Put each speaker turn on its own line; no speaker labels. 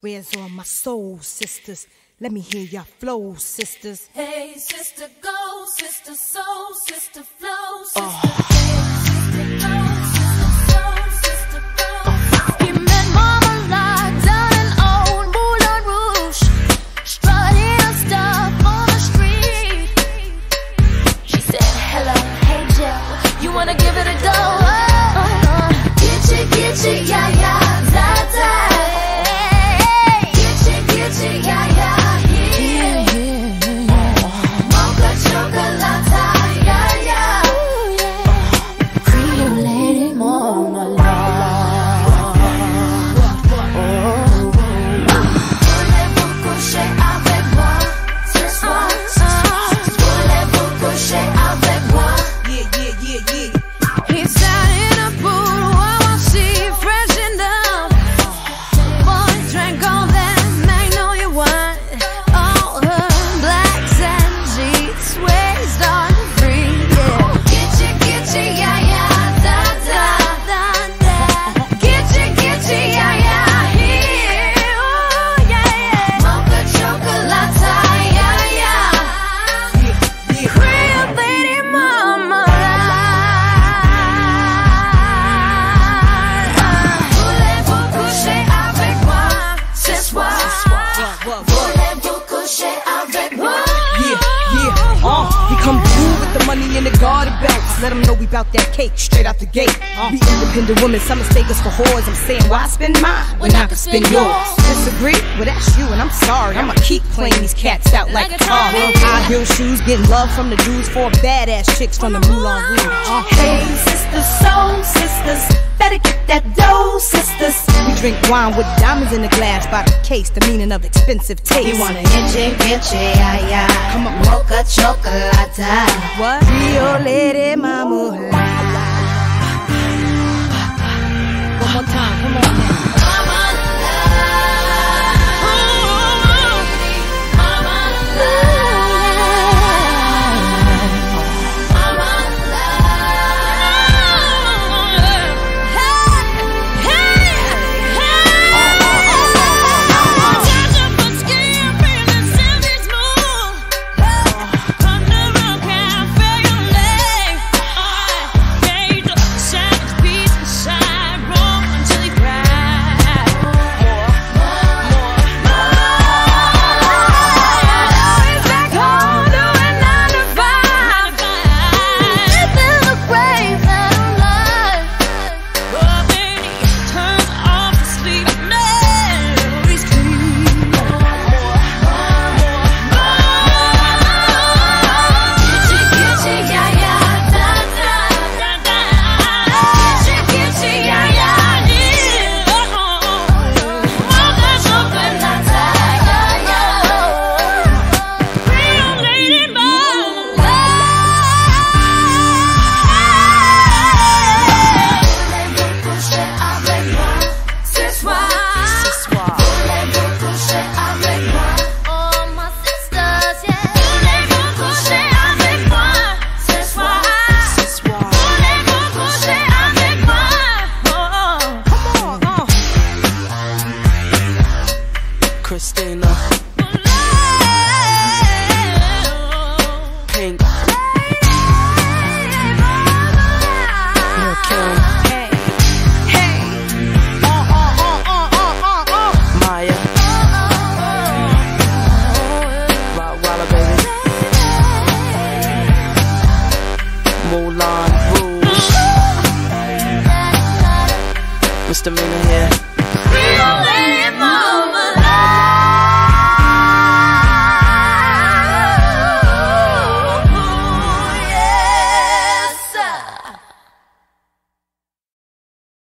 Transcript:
Where's all my soul sisters? Let me hear your flow, sisters.
Hey, sister, go, sister, soul, sister, flow, sister. Hey, sister, go, sister, soul, sister, flow. You met Mama locked down in old Moulin Rouge, strutting her stuff on the street. She said, hello, hey Joe, you wanna give it a go? Get you, yeah, yeah, da, da.
In the garden bags, let them know we bout that cake straight out the gate. Be independent women, some mistake us for whores. I'm saying, why spend mine when I can spend yours? Disagree? Well, that's you, and I'm sorry. I'ma keep playing these cats out like a car. High heel shoes, getting love from the dudes, for badass chicks from the Moulin Rouge.
Hey, sisters, soul sisters, better get that dough, sisters.
We drink wine with diamonds in the glass by the case, the meaning of expensive taste.
You wanna inche, yeah, yeah.
Come on,
mocha chocolate.
What? Rio Lady Mama. One more time, come on now.
Christina Pink Lil' Kim Maya Rottweiler baby Moulin Rouge Misdemeanor here